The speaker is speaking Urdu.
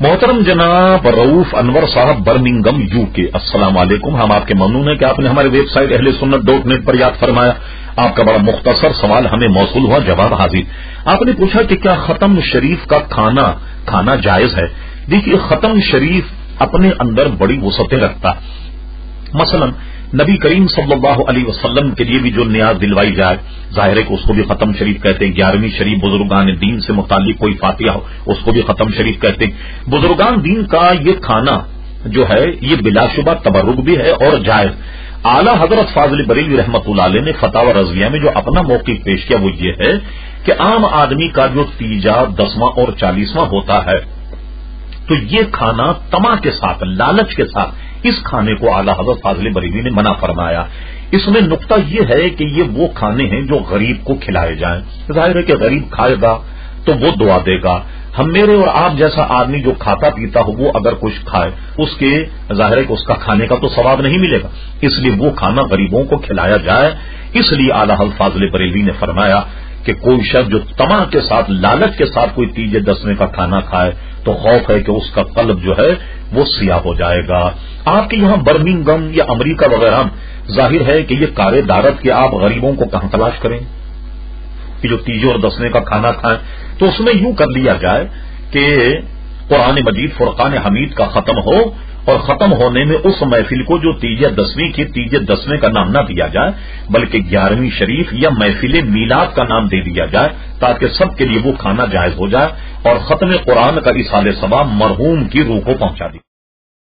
محترم جناب رؤوف انور صاحب برمنگم UK، السلام علیکم. ہم آپ کے ممنون ہیں کہ آپ نے ہمارے ویب سائٹ اہلسنت.net پر یاد فرمایا. آپ کا بڑا مختصر سوال ہمیں موصول ہوا، جواب حاضر. آپ نے پوچھا کہ کیا ختم شریف کا کھانا جائز ہے؟ دیکھیے، ختم شریف اپنے اندر بڑی وسعتیں رکھتا. مثلا نبی کریم صلی اللہ علیہ وسلم کے لیے بھی جو نیاز دلوائی جائے، ظاہر ہے کہ اس کو بھی ختم شریف کہتے ہیں. 11ویں شریف بزرگان دین سے متعلق کوئی فاتحہ ہو اس کو بھی ختم شریف کہتے ہیں. بزرگان دین کا یہ کھانا جو ہے یہ بلا شبہ تبرک بھی ہے اور جائز. اعلیٰ حضرت فاضل بریلوی رحمۃ اللہ علیہ نے فتاوی رضویہ میں جو اپنا موقف پیش کیا وہ یہ ہے کہ عام آدمی کا جو تیجا 10واں اور 40واں ہوتا ہے تو یہ کھانا طمع کے ساتھ، لالچ کے ساتھ اس کھانے کو اعلیٰ حضرت فاضل بریلوی نے منع فرمایا. اس میں نقطہ یہ ہے کہ یہ وہ کھانے ہیں جو غریب کو کھلائے جائیں. ظاہر ہے کہ غریب کھائے گا تو وہ دعا دے گا. میرے اور آپ جیسا آدمی جو کھاتا پیتا ہو وہ اگر کچھ کھائے اس کے ظاہر ہے کہ اس کا کھانے کا تو ثواب نہیں ملے گا، اس لیے وہ کھانا غریبوں کو کھلایا جائے. اس لیے اعلیٰ حضرت فاضل بریلوی نے فرمایا کہ کوئی شخص جو طمع کے ساتھ، لالچ کے ساتھ کوئی تیجے 10ویں کا کھانا کھائے تو خوف ہے کہ اس کا قلب جو ہے وہ سیاہ ہو جائے گا. آپ کے یہاں برمنگم یا امریکہ وغیرہ ظاہر ہے کہ یہ کار دارت کے آپ غریبوں کو کہاں تلاش کریں کہ جو تیجے اور 10ویں کا کھانا کھائیں. تو اس میں یوں کر لیا جائے کہ قرآن مجید فرقان حمید کا ختم ہو اور ختم ہونے میں اس محفل کو جو تیجے 10ویں کی تیجے 10ویں کا نام نہ دیا جائے بلکہ 11ویں شریف یا محفل میلاد کا نام دے دیا جائے تاکہ سب کے لیے وہ کھانا جائز ہو جائے اور ختم قرآن کا ایصال ثواب مرحوم کی روح کو پہنچا دی.